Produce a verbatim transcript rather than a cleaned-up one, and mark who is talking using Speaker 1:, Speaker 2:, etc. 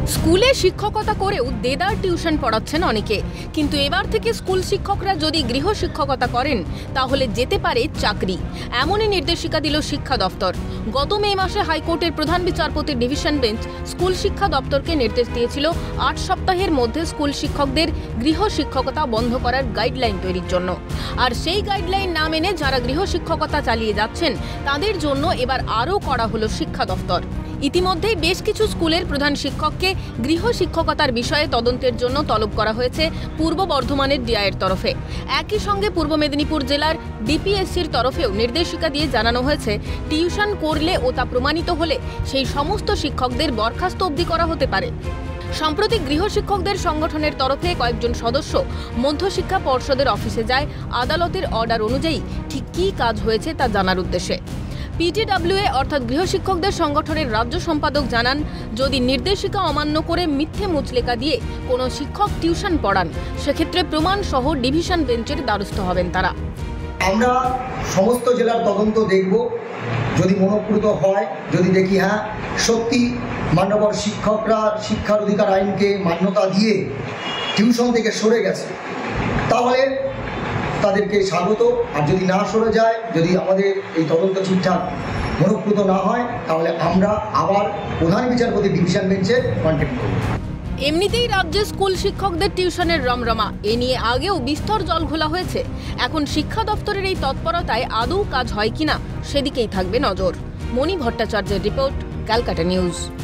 Speaker 1: স্কুলে শিক্ষকতা করেও দেদার টিউশন পড়াচ্ছেন অনেকে, কিন্তু এবার থেকে স্কুল শিক্ষকরা যদি গৃহ শিক্ষকতা করেন তাহলে যেতে পারে চাকরি, এমনই নির্দেশিকা দিল শিক্ষা দপ্তর। গত মে মাসে হাইকোর্টের প্রধান বিচারপতির ডিভিশন বেঞ্চ স্কুল শিক্ষা দপ্তরকে নির্দেশ দিয়েছিল আট সপ্তাহের মধ্যে স্কুল শিক্ষকদের গৃহ শিক্ষকতা বন্ধ করার গাইডলাইন তৈরির জন্য। আর সেই গাইডলাইন না মেনে যারা গৃহ শিক্ষকতা চালিয়ে যাচ্ছেন তাদের জন্য এবার আরও করা হলো শিক্ষা দপ্তর। ইতিমধ্যেই বেশ কিছু স্কুলের প্রধান শিক্ষককে গৃহ শিক্ষকতার বিষয়ে তদন্তের জন্য তলব করা হয়েছে পূর্ব বর্ধমানের ডিআইয়ের তরফে। একই সঙ্গে পূর্ব মেদিনীপুর জেলার ডিপিএসসির তরফেও নির্দেশিকা দিয়ে জানানো হয়েছে টিউশন করলে ও তা প্রমাণিত হলে সেই সমস্ত শিক্ষকদের বরখাস্ত অবধি করা হতে পারে। সম্প্রতি গৃহ শিক্ষকদের সংগঠনের তরফে কয়েকজন সদস্য মধ্যশিক্ষা পর্ষদের অফিসে যায় আদালতের অর্ডার অনুযায়ী ঠিক কী কাজ হয়েছে তা জানার উদ্দেশ্যে। পিটিডব্লিউএ অর্থাৎ গৃহশিক্ষকদের সংগঠনের রাজ্য সম্পাদক জানান, যদি নির্দেশিকা অমান্য করে মিথ্যে মুচলেকা দিয়ে কোনো শিক্ষক টিউশন পড়ান সেক্ষেত্রে প্রমাণ সহ ডিভিশন বেঞ্চের দ্বারস্থ হবেন তারা।
Speaker 2: আমরা সমস্ত জেলার তদন্ত দেখব, যদি মনোপ্রুত হয়, যদি দেখি হ্যাঁ সত্যি মান্যবর শিক্ষকরা শিক্ষার অধিকার আইনকে মান্যতা দিয়ে টিউশন থেকে সরে গেছে, তাহলে তাদেরকে স্বাগত। আর যদি না সরে যায়, যদি আমাদের এই তদন্ত ঠিকঠাক মনোপ্রুত না হয়, তাহলে আমরা আবার প্রধান বিচারপতি ডিভিশন বেঞ্চে কন্ট্যাক্ট করব।
Speaker 1: এমনিতেই রাজ্যে স্কুল শিক্ষকদের টিউশনের রমরমা, এ নিয়ে আগেও বিস্তর জল ঘোলা হয়েছে। এখন শিক্ষা দপ্তরের এই তৎপরতায় আদৌ কাজ হয় কিনা সেদিকেই থাকবে নজর। মণি ভট্টাচার্যের রিপোর্ট, ক্যালকাটা নিউজ।